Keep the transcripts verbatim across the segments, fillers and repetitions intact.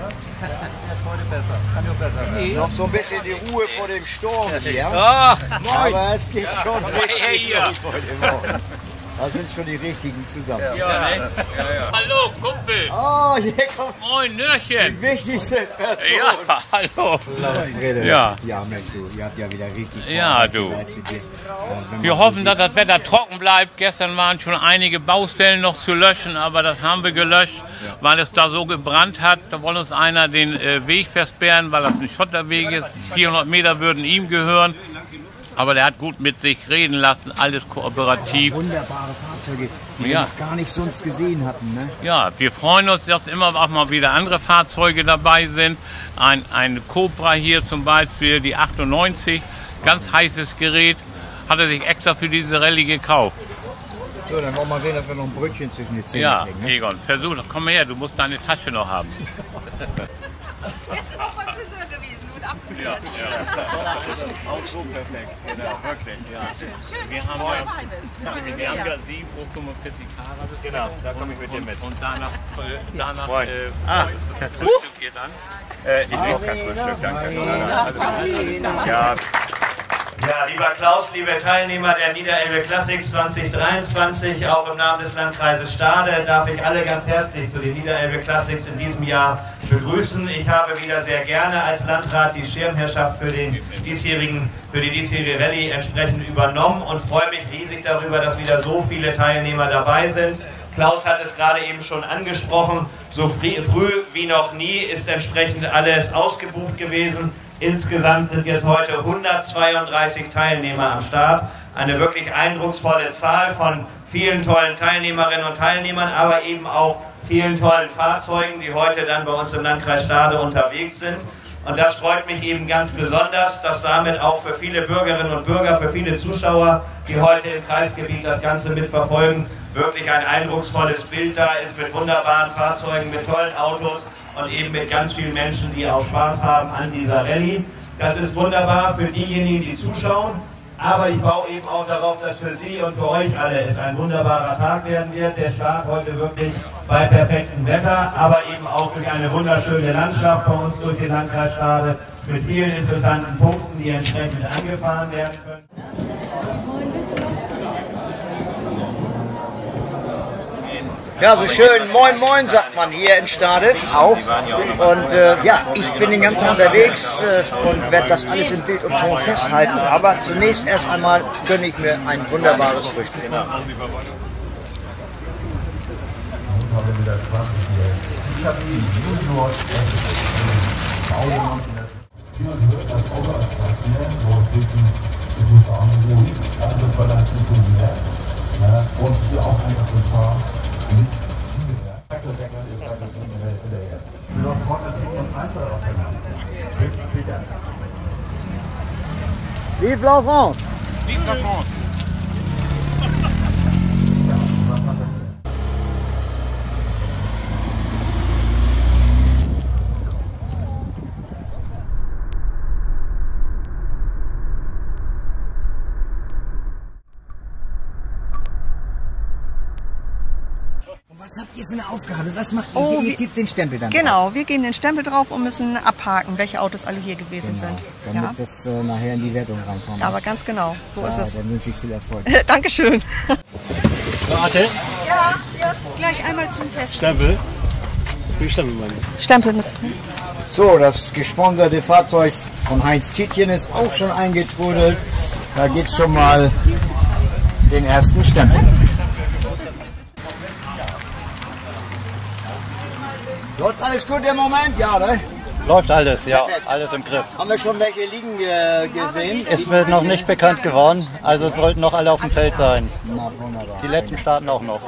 Jetzt heute besser. Kann nur besser werden. Noch so ein bisschen die Ruhe vor dem Sturm hier. Ah, aber es geht schon richtig los heute Morgen. Da sind schon die richtigen zusammen. Ja, ne? Ja, ja. Hallo, Kumpel. Oh, hier kommt Moin, Nörchen. die wichtigste Person. Ja, hallo. Rede. Ja. Ja, Mensch, du, ihr habt ja wieder richtig Ja, du. Wir hoffen, dass das Wetter trocken bleibt. Gestern waren schon einige Baustellen noch zu löschen, aber das haben wir gelöscht, weil es da so gebrannt hat. Da wollte uns einer den äh, Weg versperren, weil das ein Schotterweg ist. vierhundert Meter würden ihm gehören. Aber der hat gut mit sich reden lassen, alles kooperativ. Wunderbare Fahrzeuge, die Ja. wir noch gar nicht sonst gesehen hatten. Ne? Ja, wir freuen uns, dass immer auch mal wieder andere Fahrzeuge dabei sind. Ein, ein Cobra hier zum Beispiel, die achtundneunzig, ganz heißes Gerät, hat er sich extra für diese Rallye gekauft. So, dann wollen wir mal sehen, dass wir noch ein Brötchen zwischen die Zähne Ja, kriegen. Ne? Egon, versuch, komm mal her, du musst deine Tasche noch haben. Gestern auch beim Friseur gewesen und abgeklärt. Auch so perfekt, genau, wirklich. Ja. Sehr schön. Schön, Wir dass haben du ja- dabei bist. Wir haben ja sieben Uhr fünfundvierzig Fahrrad. Genau, da komme ich mit dir mit. Und danach, äh, danach Moin. äh, Ah. frühstückt ihr dann? Äh, ich will kein Frühstück, danke. Nein, nein. Ja, Ja, lieber Klaus, liebe Teilnehmer der Niederelbe Classics zwanzig dreiundzwanzig, auch im Namen des Landkreises Stade darf ich alle ganz herzlich zu den Niederelbe Classics in diesem Jahr begrüßen. Ich habe wieder sehr gerne als Landrat die Schirmherrschaft für, den diesjährigen, für die diesjährige Rallye entsprechend übernommen und freue mich riesig darüber, dass wieder so viele Teilnehmer dabei sind. Klaus hat es gerade eben schon angesprochen, so früh, früh wie noch nie ist entsprechend alles ausgebucht gewesen. Insgesamt sind jetzt heute hundertzweiunddreißig Teilnehmer am Start. Eine wirklich eindrucksvolle Zahl von vielen tollen Teilnehmerinnen und Teilnehmern, aber eben auch vielen tollen Fahrzeugen, die heute dann bei uns im Landkreis Stade unterwegs sind. Und das freut mich eben ganz besonders, dass damit auch für viele Bürgerinnen und Bürger, für viele Zuschauer, die heute im Kreisgebiet das Ganze mitverfolgen, wirklich ein eindrucksvolles Bild da ist mit wunderbaren Fahrzeugen, mit tollen Autos und eben mit ganz vielen Menschen, die auch Spaß haben an dieser Rallye. Das ist wunderbar für diejenigen, die zuschauen, aber ich baue eben auch darauf, dass für Sie und für euch alle es ein wunderbarer Tag werden wird. Der Start heute wirklich bei perfektem Wetter, aber eben auch durch eine wunderschöne Landschaft bei uns durch den Landkreis Stade mit vielen interessanten Punkten, die entsprechend angefahren werden können. Ja, so schön Moin Moin sagt man hier in Stade auch. Und äh, ja, ich bin den ganzen Tag unterwegs äh, und werde das alles in Bild und Ton festhalten. Aber zunächst erst einmal gönne ich mir ein wunderbares Frühstück. Und hier auch einfach so ein paar Vive la France! Vive la France! Was habt ihr für eine Aufgabe? Was macht ihr Oh, hier? Ihr wir- gebt den Stempel dann Genau, wir geben den Stempel drauf und müssen abhaken, welche Autos alle hier gewesen sind. damit Ja. das äh, nachher in die Wertung reinkommt. Aber ganz genau, so ja, ist es. Dann wünsche ich viel Erfolg. Dankeschön. warte, Ja, ja, gleich einmal zum Testen. Stempel. Wie Stempel meine ich? Stempel mit. So, das gesponserte Fahrzeug von Heinz Tietjen ist auch schon eingetrudelt. Da gibt es schon mal den ersten Stempel. Läuft alles gut im Moment? Ja, ne? Läuft alles, ja, alles im Griff. Haben wir schon welche liegen äh, gesehen? Es wird noch nicht bekannt geworden, also sollten noch alle auf dem Feld sein. Na, wunderbar. Die letzten starten auch noch.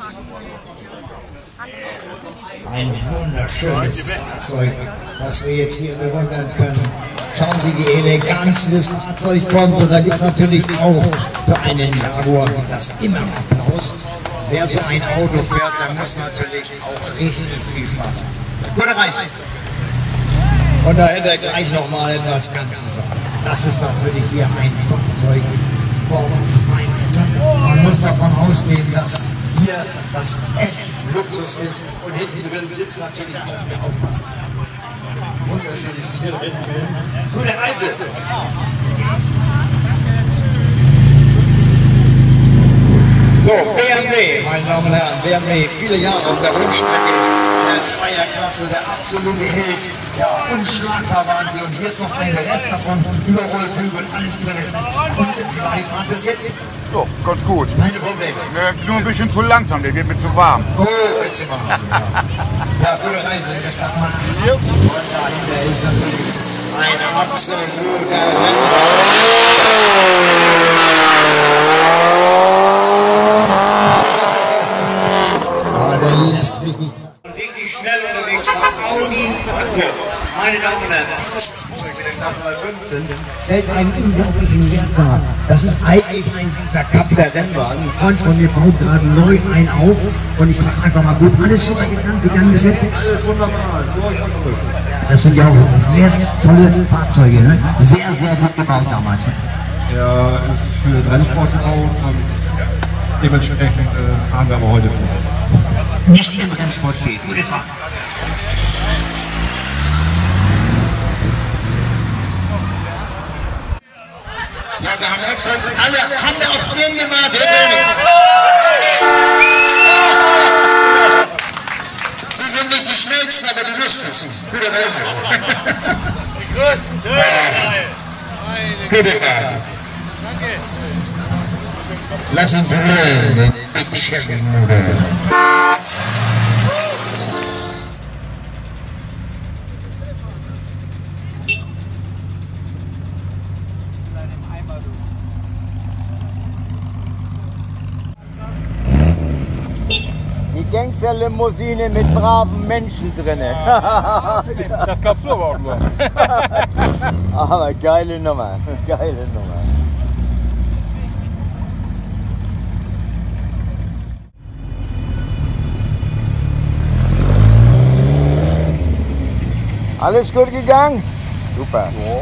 Ein wunderschönes Fahrzeug, das wir jetzt hier bewundern können. Schauen Sie, wie Eleganz das Fahrzeug kommt. Und da gibt es natürlich auch für einen Jaguar das immer Applaus. Wer so ein Auto fährt, der muss natürlich auch richtig viel Spaß haben. Gute Reise! Und dahinter gleich nochmal etwas ganz Besonderes. Das ist natürlich hier ein Fahrzeug vom Feinsten. Man muss davon ausgehen, dass hier das echt Luxus ist. Und hinten drin sitzt natürlich auch der Aufpasser. Wunderschönes Tier drin. Gute Reise! So, B M W, meine Damen und Herren, B M W, viele Jahre auf der Rundstrecke in der Zweierklasse, der absolute Held, ja, unschlagbar waren sie. Und hier ist noch ein Rest davon, Überrollbügel, alles drin. Und wie war die Fahrt bis jetzt? So, ganz gut. Keine Probleme. Ne, nur ein bisschen zu langsam, der wird mir zu warm. Oh, bitte mal. Ja, gute Reise in der Stadt Mann. Und dahinter ist das ein absoluter Renner. Der lässt sich nicht. Richtig schnell unterwegs war Audi Quattro. Meine Damen und Herren, dieses Fahrzeug in der Stadt fünfzehn stellt einen unglaublichen Wert dar. Das ist eigentlich ein verkappter Rennwagen. Ein Freund von mir baut gerade neu einen auf und ich frage einfach mal gut, alles so gegangen bis jetzt? Alles wunderbar. Das sind ja auch wertvolle Fahrzeuge, ne? Sehr, sehr gut gebaut damals. Ja, ist für den Rennsport gebaut und dementsprechend äh, fahren wir aber heute vor. Nicht im Rennsport steht. Gute Fahrt. Ja, wir haben extra alle haben wir auf den gewartet. Sie sind nicht die schnellsten, aber die lustigsten. Gute Reise. Die größten. Gute Fahrt. Lass uns brüllen, den Big Chevy Modell. Die Gangster-Limousine mit braven Menschen drin. Das glaubst du aber auch nur. Aber geile Nummer, geile Nummer. Alles gut gegangen? Super. Ja.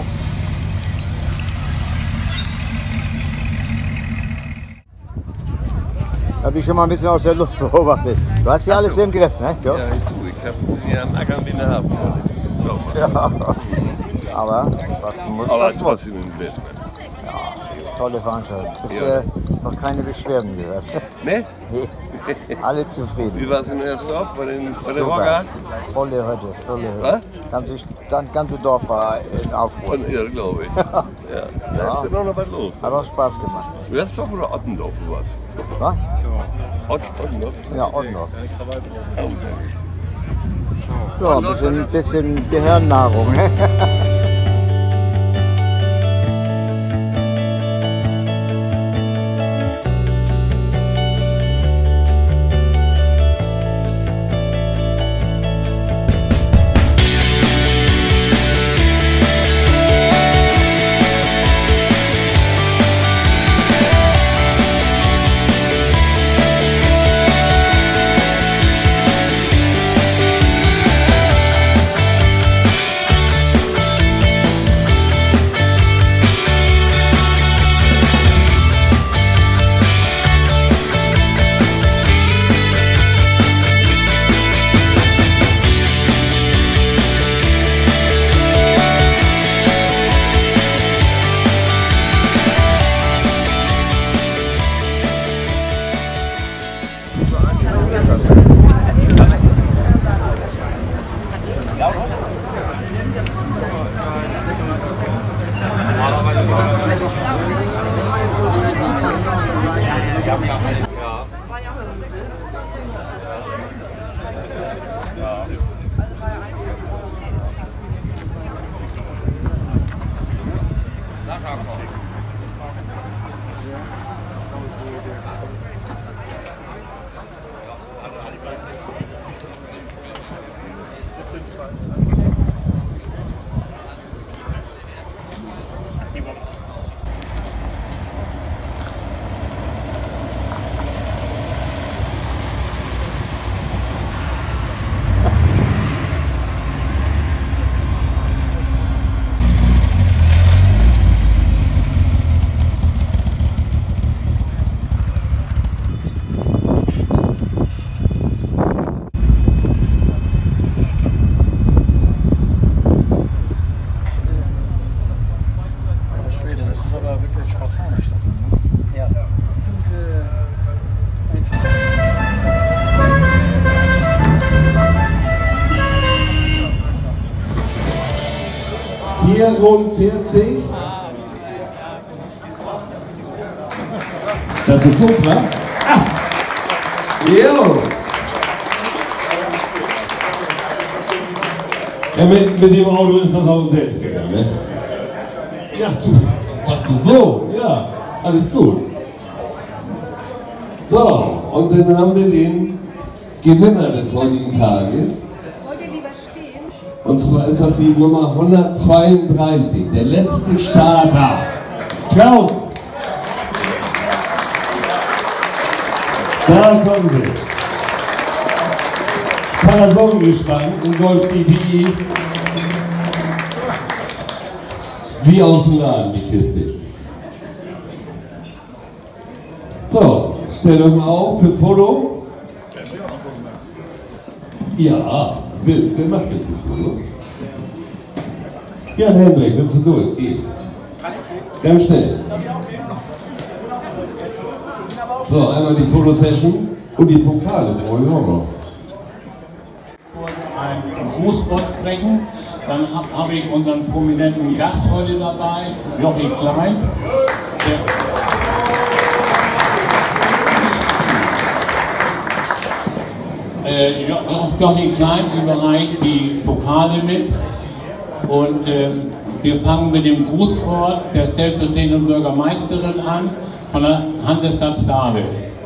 Habe ich schon mal ein bisschen aus der Luft beobachtet. Du hast ja alles so im Griff, ne? Ja, ich tue. Ich habe hier am Ackern wie eine Hafen. Ja. Aber was muss Aber das trotzdem im Griff. Ne? Ja, tolle Veranstaltung. Bis Ja. äh, noch keine Beschwerden gehört. Ne? Nee. Alle zufrieden. Wie war es in der Dorf bei den, bei den Super. Rocker? Volle Hütte, volle Hütte. Was? Ganze, das ganze Dorf war in Aufruhr. Und, ja, glaube ich. Ja. Da ist ja noch was los. Hat auch Spaß gemacht. Westdorf oder Ottendorf oder was? Was? Ott, Ottendorf? Ja, Ottendorf. Oh, danke. Ja, ein bisschen, bisschen Gehirnnahrung. vierundvierzig. Das ist ein Kumpler. Ah. Jo. Ja, mit, mit dem Auto ist das Auto selbst gegangen, ne? Ja, du, warst du so? Ja, alles gut. So, und dann haben wir den Gewinner des heutigen Tages. Wollt ihr lieber stehen? Und zwar ist das die Nummer hundertzweiunddreißig, der letzte Starter. Klaus! Da kommen sie. Parason gespannt in Golf D P I. Wie aus dem Laden, die Kiste. So, stellt euch mal auf fürs Foto. Ja, wer, wer macht jetzt die Fotos? Ja, Hendrik, willst du durch? Geh. Ganz schnell. So, einmal die Fotosession und die Pokale brauche ich auch noch. Ein Grußwort sprechen. Dann habe hab ich unseren prominenten Gast heute dabei, Jochi Klein. Der, äh, Jochi Klein überreicht die Pokale mit. Und äh, wir fangen mit dem Grußwort der stellvertretenden Bürgermeisterin an von der Hansestadt Stade.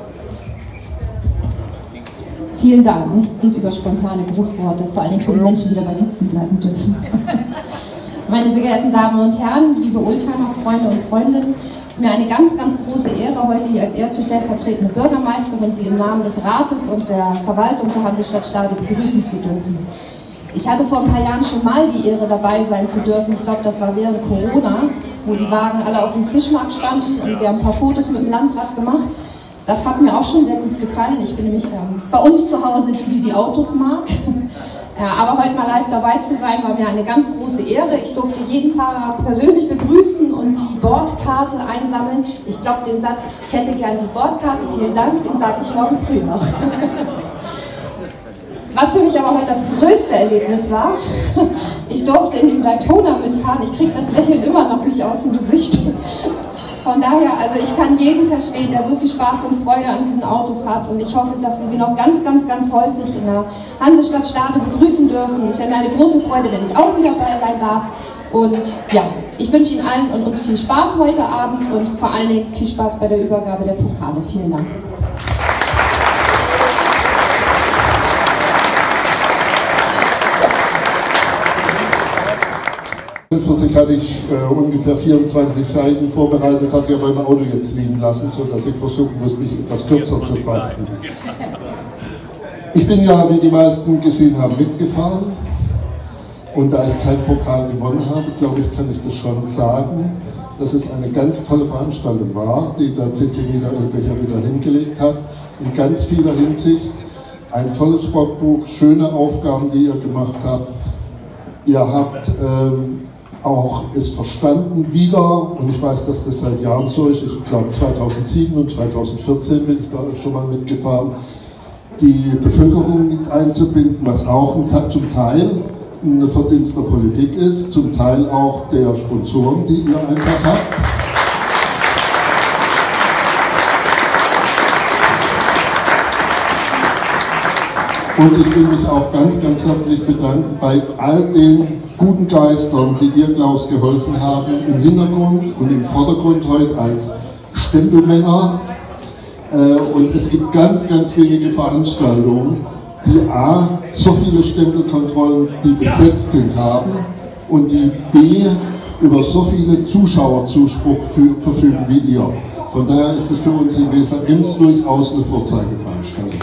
Vielen Dank. Nichts geht über spontane Grußworte, vor allem für die Menschen, die dabei sitzen bleiben dürfen. Meine sehr geehrten Damen und Herren, liebe Oldtimer-Freunde und Freundinnen, es ist mir eine ganz, ganz große Ehre, heute hier als erste stellvertretende Bürgermeisterin Sie im Namen des Rates und der Verwaltung der Hansestadt Stade begrüßen zu dürfen. Ich hatte vor ein paar Jahren schon mal die Ehre, dabei sein zu dürfen. Ich glaube, das war während Corona, wo die Wagen alle auf dem Fischmarkt standen und wir haben ein paar Fotos mit dem Landrat gemacht. Das hat mir auch schon sehr gut gefallen. Ich bin nämlich ähm, bei uns zu Hause die, die die Autos mag. Ja, aber heute mal live dabei zu sein, war mir eine ganz große Ehre. Ich durfte jeden Fahrer persönlich begrüßen und die Bordkarte einsammeln. Ich glaube, den Satz, ich hätte gern die Bordkarte, vielen Dank, den sage ich morgen früh noch. Was für mich aber heute das größte Erlebnis war, ich durfte in dem Daytona mitfahren. Ich kriege das Lächeln immer noch nicht aus dem Gesicht. Von daher, also ich kann jeden verstehen, der so viel Spaß und Freude an diesen Autos hat, und ich hoffe, dass wir sie noch ganz, ganz, ganz häufig in der Hansestadt Stade begrüßen dürfen. Ich hätte eine große Freude, wenn ich auch wieder dabei sein darf. Und ja, ich wünsche Ihnen allen und uns viel Spaß heute Abend und vor allen Dingen viel Spaß bei der Übergabe der Pokale. Vielen Dank. Für sich hatte ich äh, ungefähr vierundzwanzig Seiten vorbereitet, habe ja beim Auto jetzt liegen lassen, sodass ich versuchen muss, mich etwas kürzer zu fassen. Ich bin ja, wie die meisten gesehen haben, mitgefahren, und da ich keinen Pokal gewonnen habe, glaube ich, kann ich das schon sagen, dass es eine ganz tolle Veranstaltung war, die der C C Niederelbe hier wieder hingelegt hat, in ganz vieler Hinsicht. Ein tolles Sportbuch, schöne Aufgaben, die ihr gemacht habt. Ihr habt ähm, auch es verstanden wieder, und ich weiß, dass das seit Jahren so ist, ich glaube zweitausendsieben und zweitausendvierzehn bin ich da schon mal mitgefahren, die Bevölkerung mit einzubinden, was auch ein, zum Teil ein Verdienst der Politik ist, zum Teil auch der Sponsoren, die ihr einfach habt. Und ich will mich auch ganz, ganz herzlich bedanken bei all den guten Geistern, die dir, Klaus, geholfen haben, im Hintergrund und im Vordergrund heute als Stempelmänner. Und es gibt ganz, ganz wenige Veranstaltungen, die A, so viele Stempelkontrollen, die besetzt sind, haben, und die B, über so viele Zuschauerzuspruch verfügen wie ihr. Von daher ist es für uns in Weser-Ems durchaus eine Vorzeigeveranstaltung.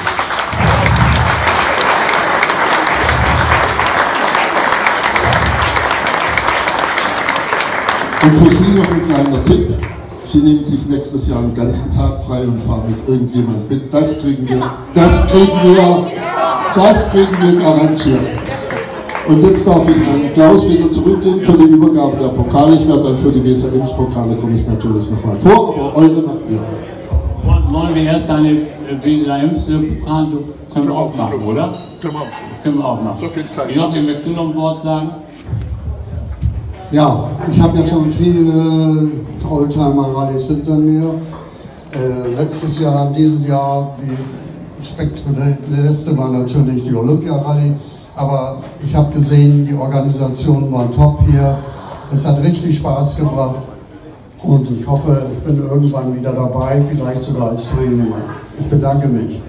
Und für Sie noch ein kleiner Tipp: Sie nehmen sich nächstes Jahr einen ganzen Tag frei und fahren mit irgendjemandem mit. Das kriegen wir, das kriegen wir, das kriegen wir garantiert. Und jetzt darf ich an Klaus wieder zurückgeben für die Übergabe der Pokale. Ich werde dann für die Weser-Ems-Pokale, komme ich natürlich nochmal vor, aber eure macht ihr. Wollen wir erst deine Weser-Ems-Pokale, können wir auch machen, oder? Können wir auch. Können wir auch machen. So viel Zeit. Joachim, möchtest du noch ein Wort sagen? Ja, ich habe ja schon viele Oldtimer-Rallyes hinter mir. Äh, letztes Jahr, in diesem Jahr, die spektakulärste war natürlich die Olympia-Rallye. Aber ich habe gesehen, die Organisationen waren top hier. Es hat richtig Spaß gebracht. Und ich hoffe, ich bin irgendwann wieder dabei, vielleicht sogar als Teilnehmer. Ich bedanke mich.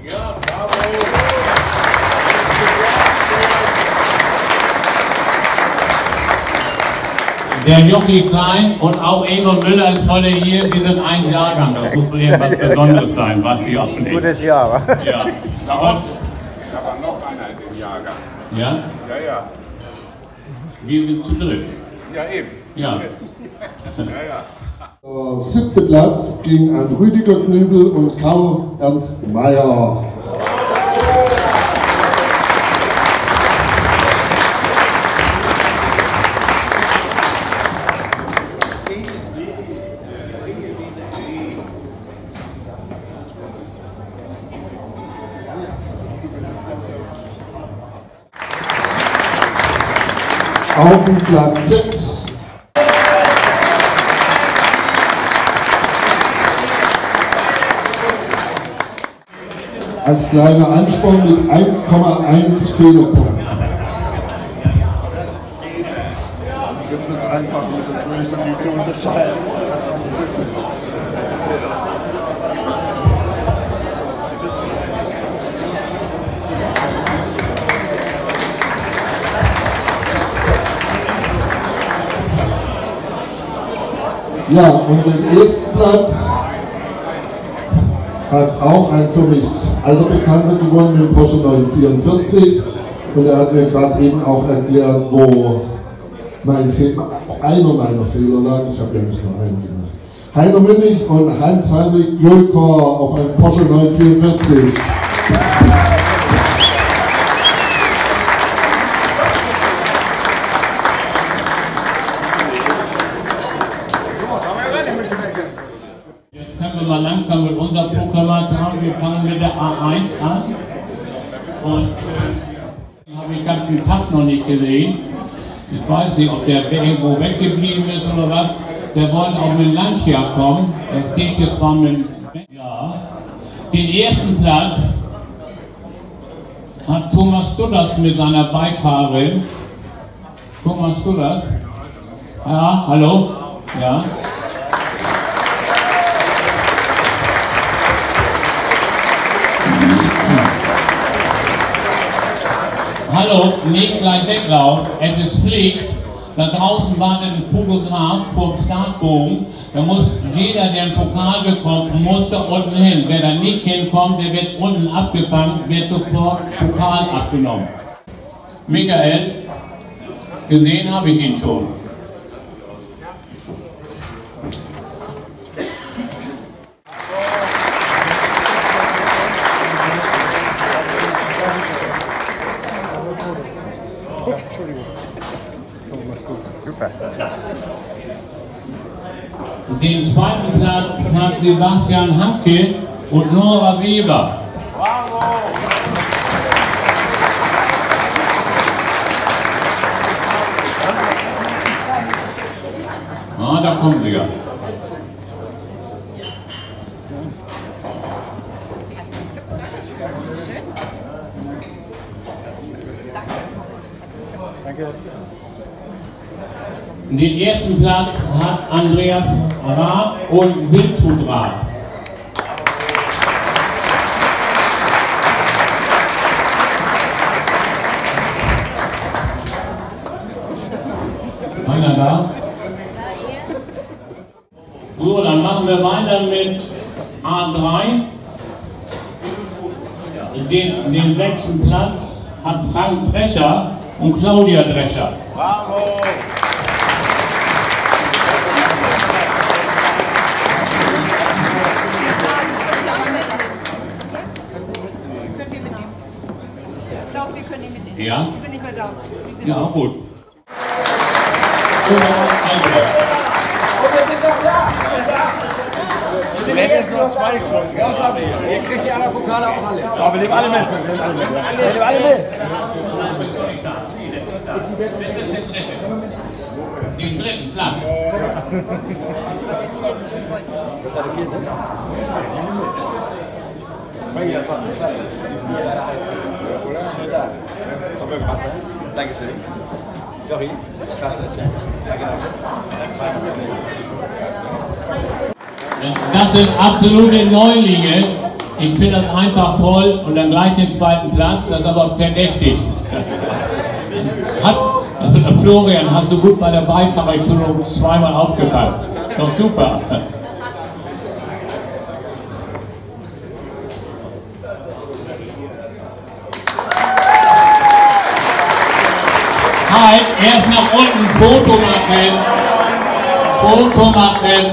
Der Jockey Klein und auch Egon Müller ist heute hier, die sind ein Jahrgang. Das muss wohl irgendwas Besonderes sein, was sie auch nicht. Gutes Jahr, wa? Ja. Da war noch einer in dem Jahrgang. Ja? Ja, ja. Wir sind zu dritt. Ja, eben. Ja. Ja, ja. Der siebte Platz ging an Rüdiger Knübel und Karl Ernst Meyer. Auf dem Platz sechs. Als kleiner Ansporn mit eins Komma eins Fehlerpunkt. Jetzt wird es einfach mit der Größe nicht zu unterscheiden. Ja, und den ersten Platz hat auch ein für mich alter Bekannter gewonnen mit Porsche neunhundertvierundvierzig. Und er hat mir gerade eben auch erklärt, wo mein Fehler, einer meiner Fehler lag. Ich habe ja nicht nur einen gemacht. Heiner Münnig und Hans-Heinrich Jolkor auf einem Porsche neunhundertvierundvierzig. Mal langsam mit unserer Proklamation. Wir fangen mit der A eins an. Und äh, habe ich ganz den Tag noch nicht gesehen. Ich weiß nicht, ob der irgendwo weggeblieben ist oder was. Der wollte auch mit Lancia kommen. Er steht hier zwar mit. Ja. Den ersten Platz hat Thomas Studders mit seiner Beifahrerin. Thomas Studders. Ja, hallo. Ja. Hallo, nicht gleich weglaufen, es ist Pflicht. Da draußen wartet ein Fotograf vor dem Startbogen. Da muss jeder, der einen Pokal bekommt, muss da unten hin. Wer da nicht hinkommt, der wird unten abgefangen, wird sofort Pokal abgenommen. Michael, gesehen habe ich ihn schon. Entschuldigung. So, mach's gut. Super. Den zweiten Platz hat Sebastian Hanke und Nora Weber. Bravo! Ah, da kommen sie ja. Den ersten Platz hat Andreas Rath und Wildhut Rath. Einer da? So, dann machen wir weiter mit A drei. Den, den sechsten Platz hat Frank Drescher und Claudia Drescher. Bravo! Klaus, wir können ihn mitnehmen. Ja? Wir sind nicht mehr da. Wir sind Ja, da. gut. Und wir sind doch da! Wir sind jetzt nur zwei Stunden. Ihr kriegt die anderen Pokale auch alle. Aber wir nehmen alle mit. Wir nehmen alle mit. Wir nehmen alle mit. den dritten Platz. Das war der vierte? Frankie, das war's. Klasse. Schön da. Dankeschön. Jochi, klasse. Das sind absolute Neulinge. Ich finde das einfach toll und dann gleich den zweiten Platz, das ist aber verdächtig. Hat, Florian, hast du gut bei der Beifahrerschulung zweimal aufgepasst. Doch super. Halt, erst nach unten Foto machen. Foto machen.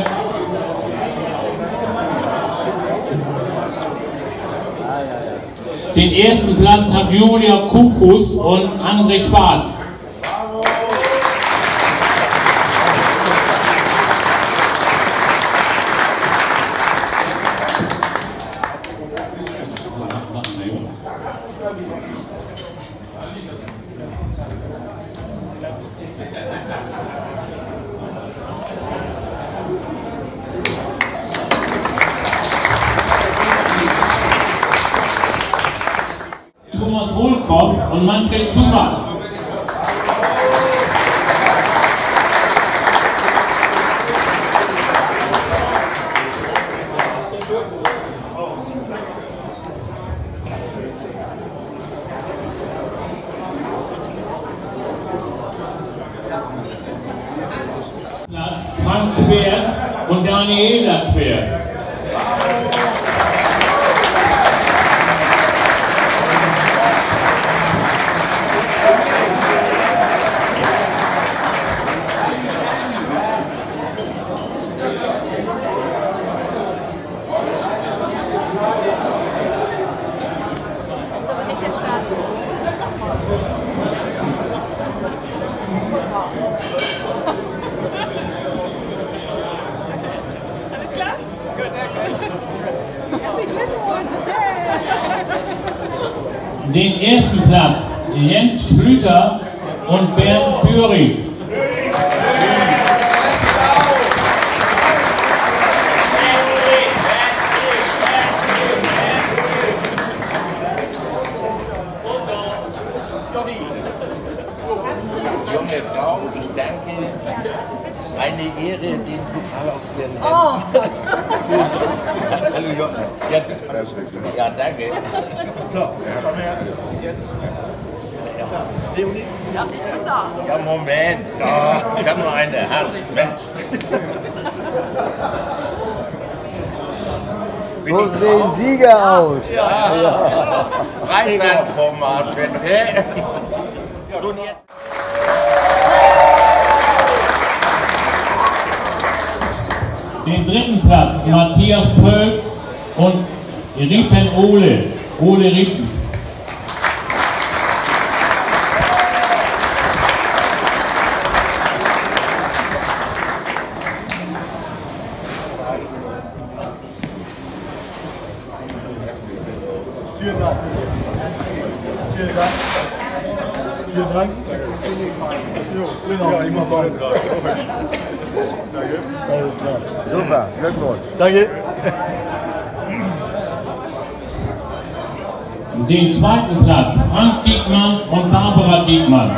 Den ersten Platz hat Julia Kufus und André Schwarz. Thomas Hohlkopf und Manfred Schubert. Frank Schwert und Daniela Schwert. Den ersten Platz Jens Schlüter und Bernd Bühring. Junge Frau, ich danke, eine Ehre, den Pokal auszuwählen. Oh Gott! Hallo Jochen. Ja, ja, danke. So, komm her. Jetzt. Leonie? Ja, ich bin da. Ja, Moment. Oh, ich habe nur eine Hand. Mensch. So sehen Sieger aus. Ja. Ja. Rheinland-Format, bitte. So, und jetzt. Den dritten Platz Matthias Pölk und Riepen Ole. Ole Riepen. Vielen Dank. Vielen Dank. Vielen Dank. Jo, genau, ich mach mal. Danke. Alles klar. Super, Glückwunsch. Danke. Den zweiten Platz Frank Diekmann und Barbara Diekmann.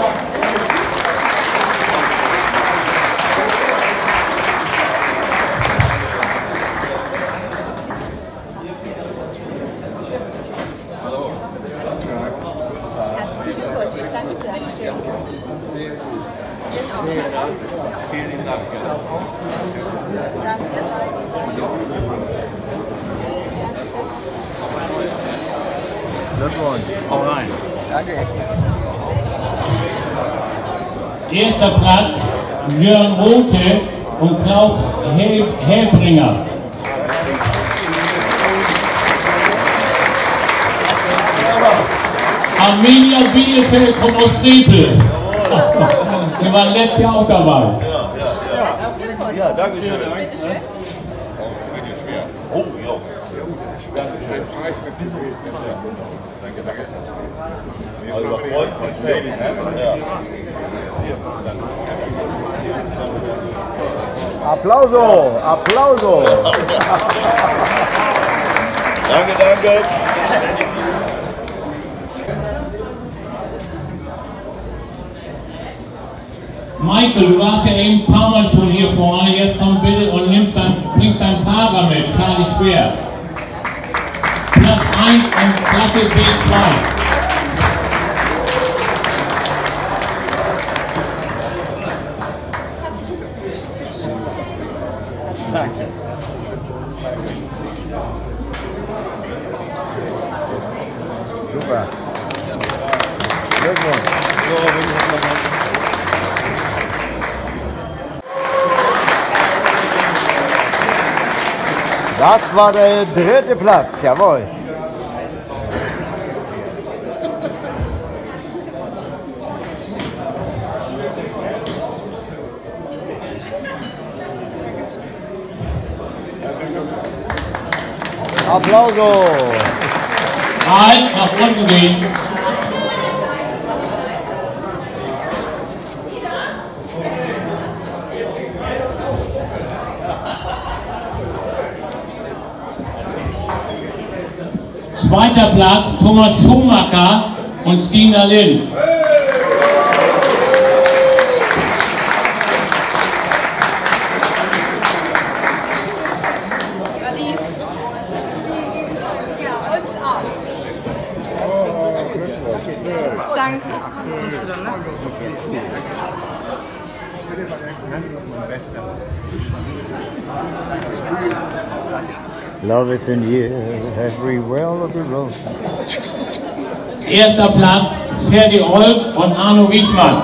Vielen Dank. Danke. Glückwunsch. Hau rein. Danke. Erster Platz Jörn Rothe und Klaus Hel Helbringer. Arminia Bielefeld kommt aus Trepel. Die waren letztes Jahr auch dabei. Ja, ja, ja. Ja, danke schön. Bitte schön. Oh, ja. Danke schön. Preis mit Pizza. Danke, danke. Also, freut mich. Ja. Applauso, Applauso. Danke, danke. Michael, du warst ja eben ein paar Mal schon hier vorne. Jetzt komm bitte und nimmst dein, bringst deinen Fahrer mit, Charlie Schwer. Platz eins und Klasse B zwei. Super. Glückwunsch. Das war der dritte Platz, jawohl. Applauso. Halt, nach unten gehen. Zweiter Platz, Thomas Schumacher und Stina Linn. Danke. Love is in you, everywhere of the road. Erster Platz, Ferdi Olb und Arno Wichmann.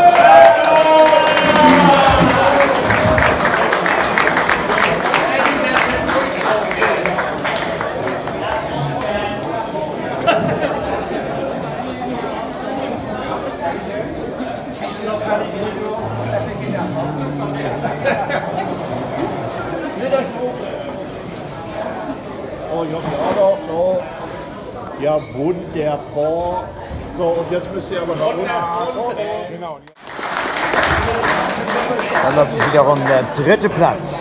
Oh, ich hoffe auch noch. So. Ja, wunderbar. So, und jetzt müsst ihr aber noch runter. Genau. Dann das ist wiederum der dritte Platz.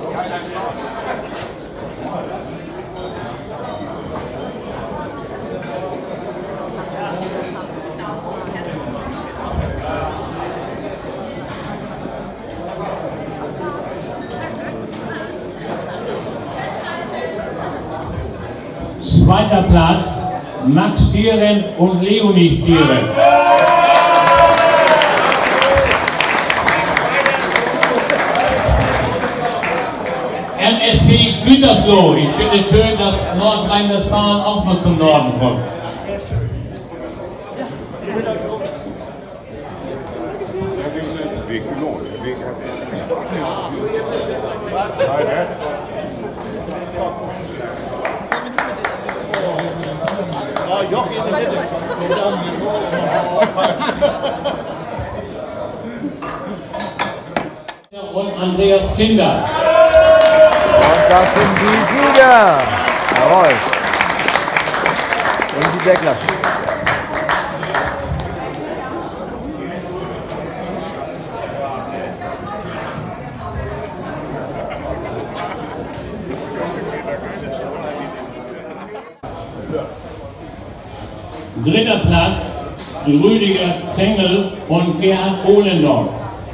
Zweiter Platz, Max Stieren und Leonie Stieren. N S C Gütersloh. Ich finde es schön, dass Nordrhein-Westfalen auch mal zum Norden kommt. Und Andreas Kinder. Und das sind die Sieger. Jawohl. In dieser Klasse. Dritter Platz, Rüdiger Zengel und Gerhard Ohlendorf.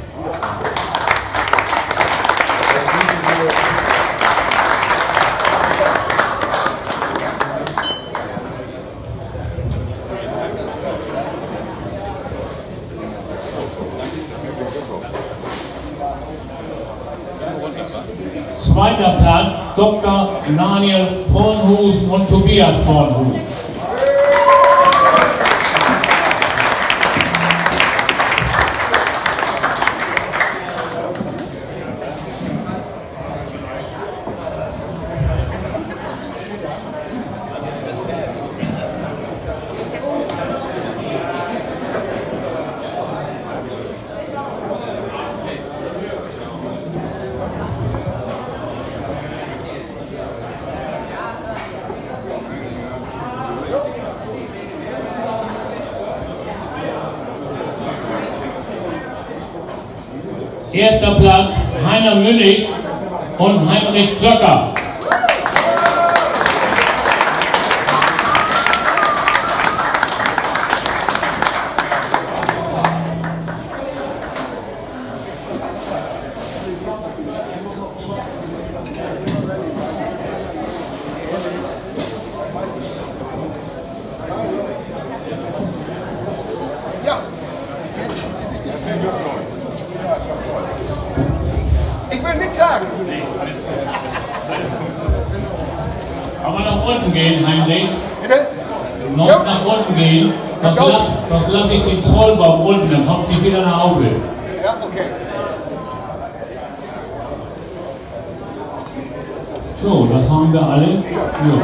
Zweiter Platz, Doktor Daniel Vornhusen und Tobias Vornhusen. Erster Platz Heiner Münnig und Heinrich Zöcker. Ich will nichts sagen. Aber nach unten gehen, Heinrich. Bitte? Noch ja. nach unten gehen. Das lasse lass ich den Zollbaum unten, dann kommt sie wieder nach Hause. Ja, okay. So, das haben wir alle. Ja.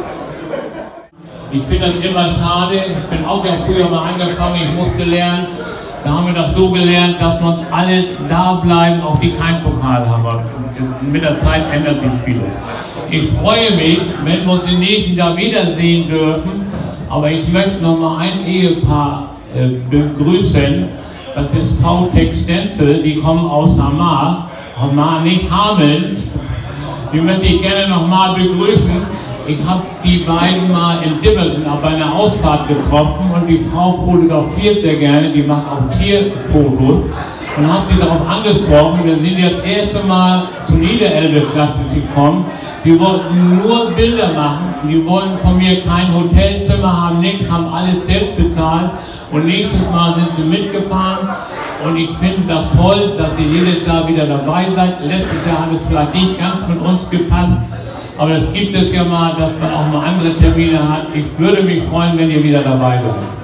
Ich finde das immer schade. Ich bin auch ja früher mal angefangen, ich musste lernen. Da haben wir das so gelernt, dass wir uns alle da bleiben, auch die keinen Pokal haben. Mit der Zeit ändert sich vieles. Ich freue mich, wenn wir uns im nächsten Jahr wiedersehen dürfen. Aber ich möchte noch mal ein Ehepaar äh, begrüßen. Das ist Frau Textenzel, die kommen aus Hamar. Hamar, nicht Hameln. Die möchte ich gerne noch mal begrüßen. Ich habe die beiden mal in Dimmelsen auf einer Ausfahrt getroffen und die Frau fotografiert sehr gerne, die macht auch Tierfotos. Und dann hat sie darauf angesprochen, wir sind jetzt das erste Mal zur Niederelbe-Klasse gekommen. Die wollten nur Bilder machen, die wollten von mir kein Hotelzimmer haben, nichts, haben alles selbst bezahlt. Und nächstes Mal sind sie mitgefahren und ich finde das toll, dass ihr jedes Jahr wieder dabei seid. Letztes Jahr hat es vielleicht nicht ganz mit uns gepasst. Aber das gibt es ja mal, dass man auch mal andere Termine hat. Ich würde mich freuen, wenn ihr wieder dabei seid.